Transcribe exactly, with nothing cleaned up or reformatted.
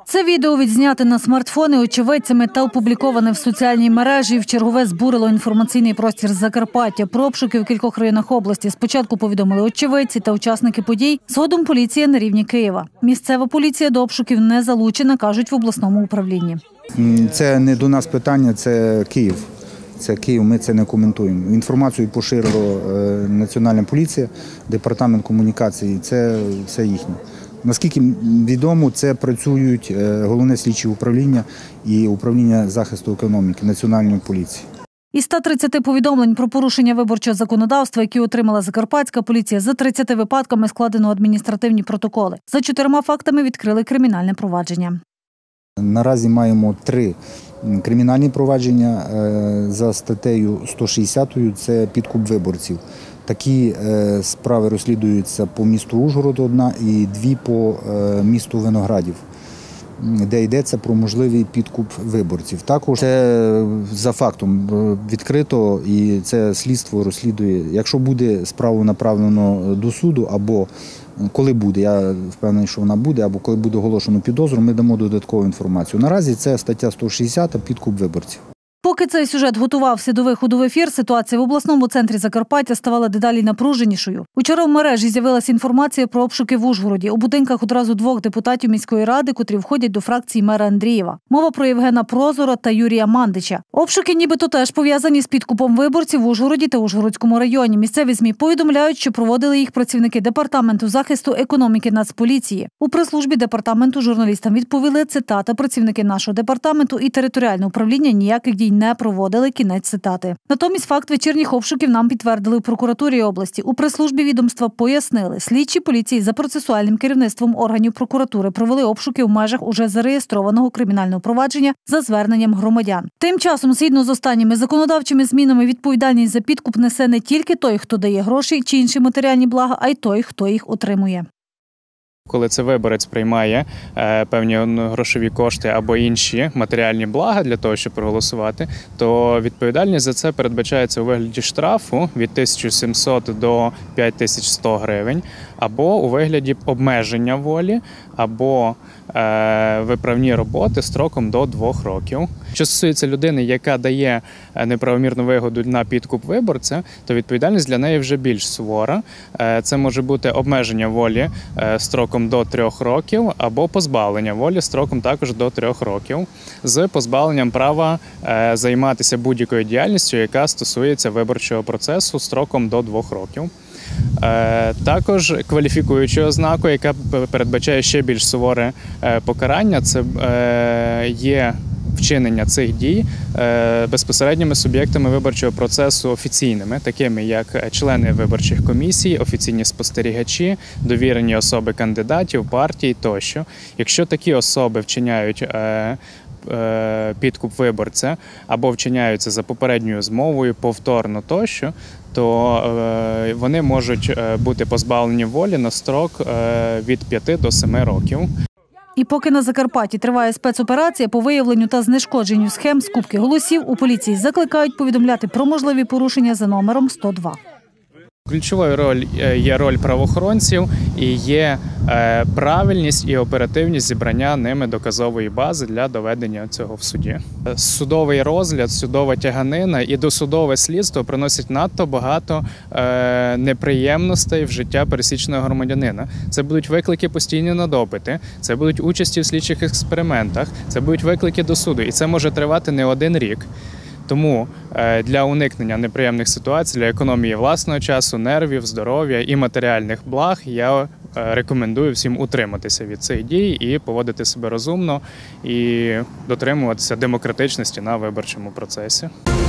Це відео відзняте на смартфони очевидцями та опубліковане в соціальній мережі. Вчергове збурило інформаційний простір Закарпаття. Про обшуки в кількох районах області спочатку повідомили очевидці та учасники подій, згодом поліція на рівні Києва. Місцева поліція до обшуків не залучена, кажуть в обласному управлінні. Це не до нас питання, це Київ. Це Київ, ми це не коментуємо. Інформацію поширила Національна поліція, департамент комунікації, це все їхнє. Наскільки відомо, це працюють головне слідче управління і управління захисту економіки Національної поліції. Із ста тридцяти повідомлень про порушення виборчого законодавства, які отримала Закарпатська поліція, за тридцятьма випадками складено адміністративні протоколи. За чотирма фактами відкрили кримінальне провадження. Наразі маємо три кримінальні провадження за статтею сто шістдесят – це підкуп виборців. Такі справи розслідуються по місту Ужгород одна і дві по місту Виноградів, де йдеться про можливий підкуп виборців. Також це за фактом відкрито і це слідство розслідує. Якщо буде справу направлено до суду або коли буде, я впевнений, що вона буде, або коли буде оголошено підозру, ми дамо додаткову інформацію. Наразі це стаття сто шістдесят – підкуп виборців. Поки цей сюжет готувався до виходу в ефір, ситуація в обласному центрі Закарпаття ставала дедалі напруженішою. Учора в мережі з'явилася інформація про обшуки в Ужгороді. У будинках одразу двох депутатів міської ради, котрі входять до фракції мера Андрієва. Мова про Євгена Прозора та Юрія Мандича. Обшуки нібито теж пов'язані з підкупом виборців в Ужгороді та Ужгородському районі. Місцеві ЗМІ повідомляють, що проводили їх працівники Департаменту захисту економіки Нацполіції. У прес-службі департаменту журналістам відповіли, цитата, працівники нашого департаменту і територіального управління ніяких дій не проводили, кінець цитати. Натомість факт вечірніх обшуків нам підтвердили в прокуратурі області. У прес-службі відомства пояснили, слідчі поліції за процесуальним керівництвом органів прокуратури провели обшуки в межах уже зареєстрованого кримінального провадження за зверненням громадян. Тим часом, згідно з останніми законодавчими змінами, відповідальність за підкуп несе не тільки той, хто дає гроші чи інші матеріальні блага, а й той, хто їх отримує. Коли це виборець приймає е, певні грошові кошти або інші матеріальні блага для того, щоб проголосувати, то відповідальність за це передбачається у вигляді штрафу від тисячі сімсот до п'ять тисяч сто гривень, або у вигляді обмеження волі, або е, виправні роботи строком до двох років. Що стосується людини, яка дає неправомірну вигоду на підкуп виборця, то відповідальність для неї вже більш сувора. Е, це може бути обмеження волі е, строком до трьох років або позбавлення волі строком також до трьох років з позбавленням права е, займатися будь-якою діяльністю, яка стосується виборчого процесу строком до двох років. Е, також кваліфікуючою ознакою, яка передбачає ще більш суворе е, покарання, це е, є вчинення цих дій безпосередніми суб'єктами виборчого процесу офіційними, такими як члени виборчих комісій, офіційні спостерігачі, довірені особи кандидатів, партій тощо. Якщо такі особи вчиняють підкуп виборця або вчиняються за попередньою змовою, повторно тощо, то вони можуть бути позбавлені волі на строк від п'яти до семи років. І поки на Закарпатті триває спецоперація по виявленню та знешкодженню схем скупки голосів, у поліції закликають повідомляти про можливі порушення за номером сто два. Ключовою роль є роль правоохоронців і є правильність і оперативність зібрання ними доказової бази для доведення цього в суді. Судовий розгляд, судова тяганина і досудове слідство приносять надто багато неприємностей в життя пересічного громадянина. Це будуть виклики постійні на допити, це будуть участі в слідчих експериментах, це будуть виклики до суду. І це може тривати не один рік. Тому для уникнення неприємних ситуацій, для економії власного часу, нервів, здоров'я і матеріальних благ я рекомендую всім утриматися від цих дій і поводити себе розумно, і дотримуватися демократичності на виборчому процесі.